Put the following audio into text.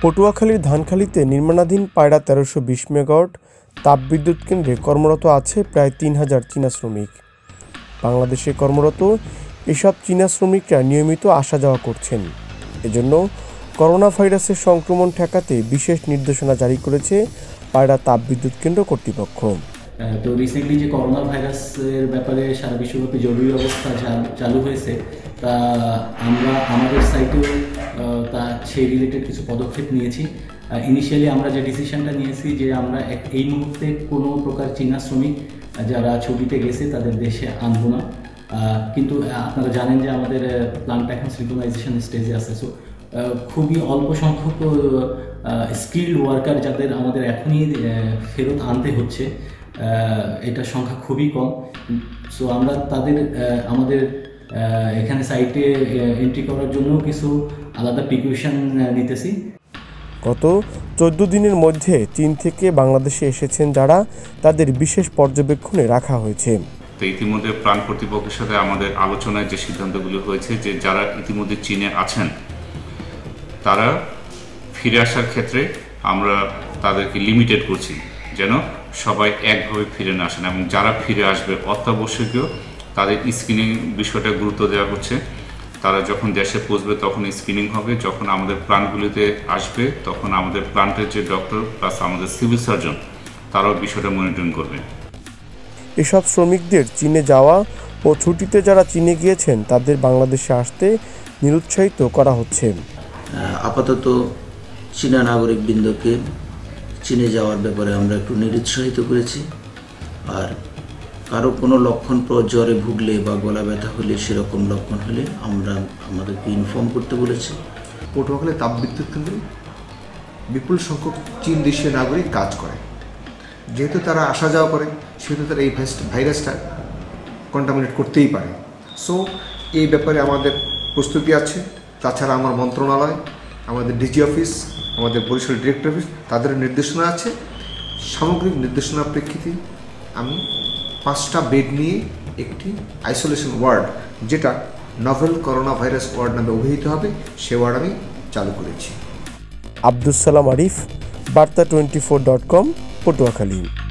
পটুয়াখালীর ধানখালীতে নির্মাণাধীন পায়রা ১৩২০ মেগাওয়াট তাপবিদ্যুৎ কেন্দ্রে কর্মরত আছে প্রায় ৩,০০০ চীনা শ্রমিক। বাংলাদেশে কর্মরত এসব চীনা শ্রমিকরা নিয়মিত আসা যাওয়া করছেন। এজন্য করোনা ভাইরাসের সংক্রমণ ঠেকাতে বিশেষ নির্দেশনা জারি করেছে পায়রা তাপবিদ্যুৎ কেন্দ্র কর্তৃপক্ষ। তো রিসেন্টলি যে করোনা ভাইরাসের ব্যাপারে সারা বিশ্বব্যাপী জরুরি অবস্থা চালু হয়েছে, তা আমরা আমাদের সাইটেও তা সেই রিলেটেড কিছু পদক্ষেপ নিয়েছি। ইনিশিয়ালি আমরা যে ডিসিশনটা নিয়েছি যে আমরা এই মুহূর্তে কোনো প্রকার চীনা শ্রমিক যারা ছুটিতে গেছে তাদের দেশে আনবো না। কিন্তু আপনারা জানেন যে আমাদের প্ল্যান্টটা এখন সিঙ্ক্রোনাইজেশন স্টেজে আছে। সো খুবই অল্প সংখ্যক স্কিল্ড ওয়ার্কার যাদের আমাদের এখনই ফেরত আনতে হচ্ছে, এটার সংখ্যা খুবই কম। সো আমরা তাদের আমাদের এখানে সাইটে এন্ট্রি করার জন্য কিছু আলাদা প্রিপারেশন নিতেছি। গত 14 দিনের মধ্যে চীন থেকে বাংলাদেশে এসেছেন যারা, তাদের বিশেষ পর্যবেক্ষণে রাখা হয়েছে। তো ইতিমধ্যে প্ল্যান কর্তৃপক্ষের সাথে আমাদের আলোচনায় যে সিদ্ধান্তগুলো হয়েছে যে যারা ইতিমধ্যে চীনে আছেন তারা ফিরে আসার ক্ষেত্রে আমরা তাদেরকে লিমিটেড করছি যেন সবাই একভাবে ফিরে না আসেন, এবং যারা ফিরে আসবে অত্যাবশ্যকীয় তাদের স্ক্রিনিং বিষয়টা গুরুত্ব দেওয়া হচ্ছে। তারা যখন দেশে পৌঁছবে তখন স্ক্রিনিং হবে, যখন আমাদের প্ল্যান্টগুলিতে আসবে তখন আমাদের প্ল্যান্টের যে ডক্টর প্লাস আমাদের সিভিল সার্জন তারাও বিষয়টা মনিটরিং করবে। এসব শ্রমিকদের চীনে যাওয়া ও ছুটিতে যারা চীনে গিয়েছেন তাদের বাংলাদেশে আসতে নিরুৎসাহিত করা হচ্ছে। আপাতত চীনা নাগরিকবৃন্দকে চীনে যাওয়ার ব্যাপারে আমরা একটু নিরুৎসাহিত করেছি। আর কারো কোনো লক্ষণ জ্বরে ভুগলে বা গলা ব্যথা হলে, সেরকম লক্ষণ হলে আমরা আমাদেরকে ইনফর্ম করতে বলেছি। পটুয়াখালী তাপবিদ্যুৎ কেন্দ্রে বিপুল সংখ্যক চীন দেশীয় নাগরিক কাজ করে। যেহেতু তারা আসা যাওয়া করে সেহেতু তারা এই ভাইরাসটা কন্টামিনেট করতেই পারে। সো এই ব্যাপারে আমাদের প্রস্তুতি আছে। তাছাড়া আমার মন্ত্রণালয়, আমাদের ডিজি অফিস, আমাদের বরিশাল ডিরেক্টর অফিস, তাদের নির্দেশনা আছে। সামগ্রিক নির্দেশনার প্রেক্ষিতে আমি 5টা বেড নিয়ে একটি আইসোলেশন ওয়ার্ড, যেটা নভেল করোনা ভাইরাস ওয়ার্ড নামে অভিহিত হবে, সে ওয়ার্ড আমি চালু করেছি। আব্দুস সালাম আরিফ, বার্তা24.com, পটুয়াখালী।